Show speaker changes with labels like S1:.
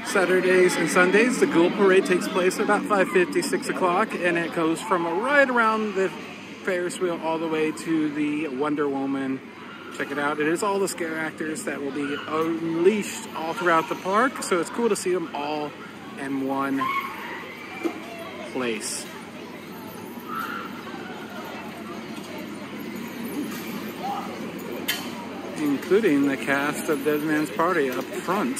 S1: Saturdays and Sundays, the Ghoul Parade takes place at about 5:50, 6 o'clock, and it goes from right around the Ferris wheel all the way to the Wonder Woman. Check it out. It is all the scare actors that will be unleashed all throughout the park, so it's cool to see them all in one place. Including the cast of Dead Man's Party up front.